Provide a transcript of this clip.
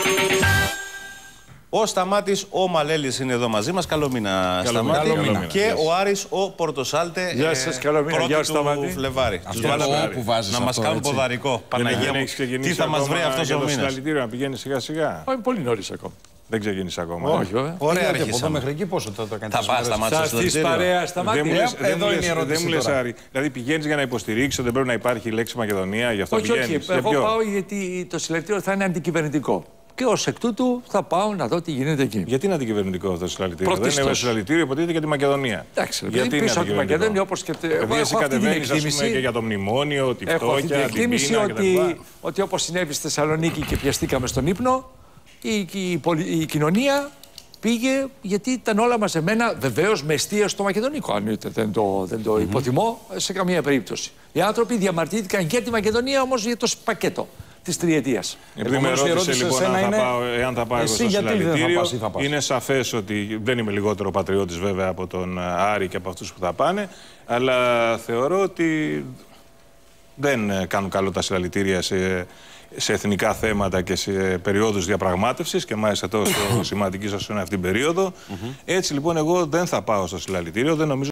Ο Σταμάτης, ο Μαλέλης είναι εδώ μαζί μας. Καλό μήνα, Σταμάτη. Και ο Άρης, ο Πορτοσάλτε. Γεια σας, καλό μήνα. Γεια σας, Σταμάτη. Φλεβάρι. Τους βάλαμε να μας κάνουν ποδαρικό. Παναγία μου, τι θα μας βρει αυτός ο μήνας. Συλλαλητήριο να πηγαίνει σιγά-σιγά. Όχι, πολύ νωρίς ακόμα. Δεν ξεκίνησε ακόμα. Όχι, βέβαια. Ωραία, από εδώ μέχρι εκεί πόσο θα το κάνεις? Θα πας, Σταμάτη, στο Σας της συλλαλητήριο. παρέα, Σταμάτη. Εδώ είναι η ερώτηση. Δεν μου λες, Άρη. Δηλαδή πηγαίνεις για να υποστηρίξεις ότι δεν πρέπει να υπάρχει η λέξη Μακεδονία, γι' αυτό Όχι, πηγαίνεις. όχι. Εγώ πάω γιατί το συλλαλητήριο θα είναι αντικυβερνητικό. Και ως εκ τούτου θα πάω να δω τι γίνεται εκεί. Γιατί είναι αντικυβερνητικό αυτό το συλλαλητήριο? Δεν είναι συλλαλητήριο, υποτίθεται για τη Μακεδονία. Εντάξει, γιατί πίσω από τη Μακεδονία, όπως και επειδή εσύ κατεβαίνεις, ας πούμε, και για το μνημόνιο, τη έχω αυτή την φτώχεια, εκτίμηση ότι όπως συνέβη στη Θεσσαλονίκη και πιαστήκαμε στον ύπνο, η κοινωνία πήγε γιατί ήταν όλα μαζεμένα, βεβαίως με εστία στο μακεδονικό. Αν δεν το υποτιμώ σε καμία περίπτωση. Οι άνθρωποι διαμαρτύρηκαν και τη Μακεδονία όμως για το πακέτο της τριετίας. Επειδή με ρώτησε λοιπόν εάν θα πάω εγώ στο συλλαλητήριο, είναι σαφές ότι δεν είμαι λιγότερο πατριώτης βέβαια από τον Άρη και από αυτούς που θα πάνε, αλλά θεωρώ ότι δεν κάνουν καλό τα συλλαλητήρια σε εθνικά θέματα και σε περιόδους διαπραγμάτευσης και μάλιστα τόσο σημαντική όσο είναι αυτή την περίοδο. Έτσι λοιπόν εγώ δεν θα πάω στο συλλαλητήριο, δεν νομίζω